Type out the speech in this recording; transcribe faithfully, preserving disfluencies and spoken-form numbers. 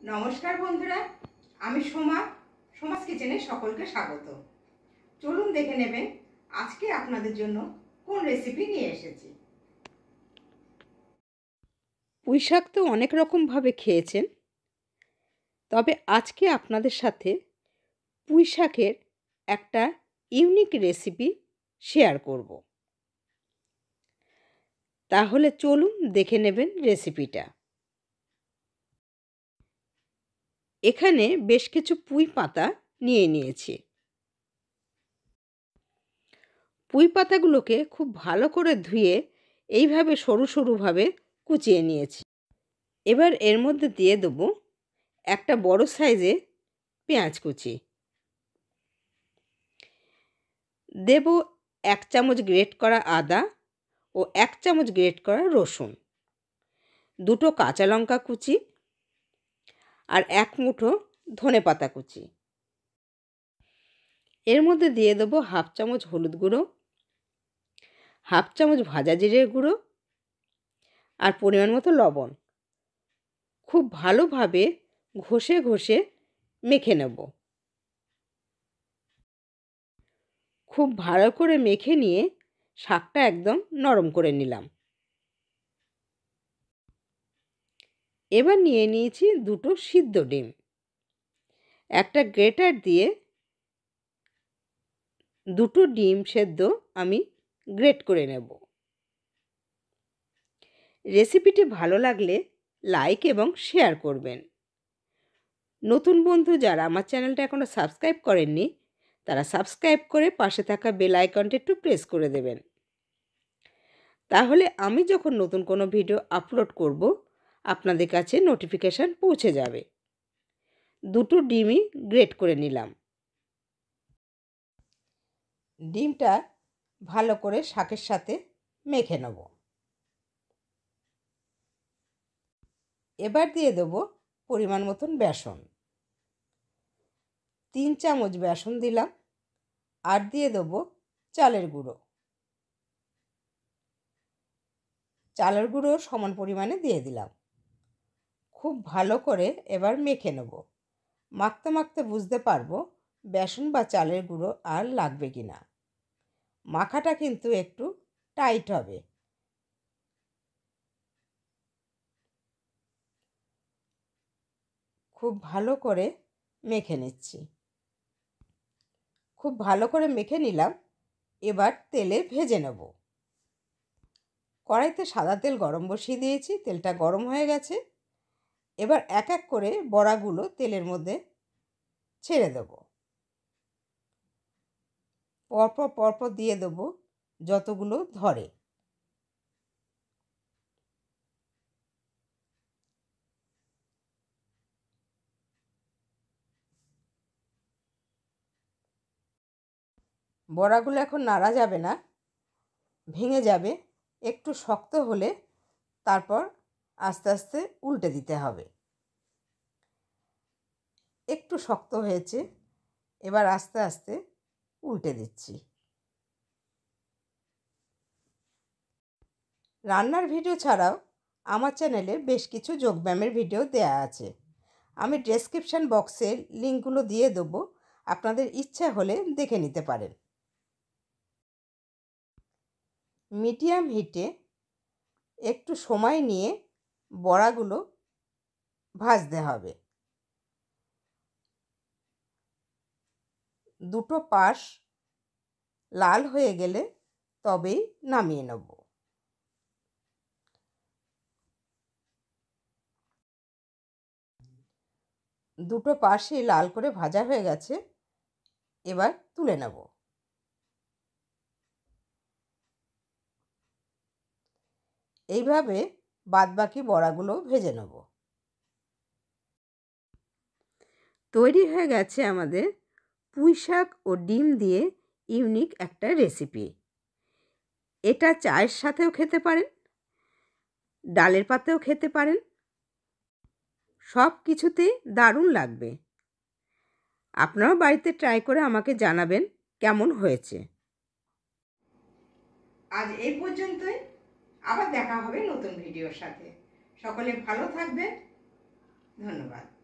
নমস্কার বন্ধুরা, আমি সোমা। সোমাস কিচেনে সকলকে স্বাগত। চলুন দেখে নেবেন আজকে আপনাদের জন্য কোন রেসিপি নিয়ে এসেছি। পুঁই শাক তো অনেক রকমভাবে খেয়েছেন, তবে আজকে আপনাদের সাথে পুঁই শাকের একটা ইউনিক রেসিপি শেয়ার করব। তাহলে চলুন দেখে নেবেন রেসিপিটা। এখানে বেশ কিছু পুঁই পাতা নিয়ে নিয়েছি। পুঁই পাতাগুলোকে খুব ভালো করে ধুয়ে এইভাবে সরু সরুভাবে কুচিয়ে নিয়েছি। এবার এর মধ্যে দিয়ে দেবো একটা বড় সাইজে পেঁয়াজ কুচি, দেব এক চামচ গ্রেট করা আদা ও এক চামচ গ্রেট করা রসুন, দুটো কাঁচা লঙ্কা কুচি আর এক মুঠো ধনেপাতা কুচি। এর মধ্যে দিয়ে দেবো হাফ চামচ হলুদ গুঁড়ো, হাফ চামচ ভাজা জিরের গুঁড়ো আর পরিমাণ মতো লবণ। খুব ভালোভাবে ঘষে ঘষে মেখে নেব। খুব ভালো করে মেখে নিয়ে শাকটা একদম নরম করে নিলাম। এবার নিয়ে নিয়েছি দুটো সিদ্ধ ডিম। একটা গ্রেটার দিয়ে দুটো ডিম সেদ্ধ আমি গ্রেট করে নেব। রেসিপিটি ভালো লাগলে লাইক এবং শেয়ার করবেন। নতুন বন্ধু যারা আমার চ্যানেলটা এখনও সাবস্ক্রাইব করেননি, তারা সাবস্ক্রাইব করে পাশে থাকা বেল আইকনটা একটু প্রেস করে দেবেন। তাহলে আমি যখন নতুন কোনো ভিডিও আপলোড করব, আপনাদের কাছে নোটিফিকেশান পৌঁছে যাবে। দুটো ডিমই গ্রেট করে নিলাম। ডিমটা ভালো করে শাকের সাথে মেখে নেব। এবার দিয়ে দেব পরিমাণ মতন বেসন। তিন চামচ বেসন দিলাম। আর দিয়ে দেব চালের গুঁড়ো। চালের গুঁড়ো সমান পরিমাণে দিয়ে দিলাম। খুব ভালো করে এবার মেখে নেব। মাখতে মাখতে বুঝতে পারবো বেসন বা চালের গুঁড়ো আর লাগবে কি না। মাখাটা কিন্তু একটু টাইট হবে। খুব ভালো করে মেখে নিচ্ছি। খুব ভালো করে মেখে নিলাম। এবার তেলে ভেজে নেব। কড়াইতে সাদা তেল গরম বসিয়ে দিয়েছি। তেলটা গরম হয়ে গেছে। এবার এক এক করে বড়াগুলো তেলের মধ্যে ছেড়ে দেব। পরপর পরপর দিয়ে দেবো যতগুলো ধরে। বড়াগুলো এখন নাড়া যাবে না, ভেঙে যাবে। একটু শক্ত হলে তারপর আস্তে আস্তে উল্টে দিতে হবে। একটু শক্ত হয়েছে, এবার আস্তে আস্তে উল্টে দিচ্ছি। রান্নার ভিডিও ছাড়াও আমার চ্যানেলে বেশ কিছু যোগব্যায়ামের ভিডিও দেয়া আছে। আমি ডেসক্রিপশান বক্সে লিঙ্কগুলো দিয়ে দেবো, আপনাদের ইচ্ছা হলে দেখে নিতে পারেন। মিডিয়াম হিটে একটু সময় নিয়ে বড়াগুলো ভাজতে হবে। দুটো পাশ লাল হয়ে গেলে তবেই নামিয়ে নেব। দুটো পাশই লাল করে ভাজা হয়ে গেছে। এবার তুলে নেব। এইভাবে বাদবাকি বড়াগুলো ভেজে নেব। তৈরি হয়ে গেছে আমাদের পুঁই শাক ও ডিম দিয়ে ইউনিক একটা রেসিপি। এটা চায়ের সাথেও খেতে পারেন, ডালের পাতেও খেতে পারেন, সব কিছুতেই দারুণ লাগবে। আপনারাও বাড়িতে ট্রাই করে আমাকে জানাবেন কেমন হয়েছে। আজ এই পর্যন্তই। আবার দেখা হবে নতুন ভিডিওর সাথে। সকলে ভালো থাকবেন। ধন্যবাদ।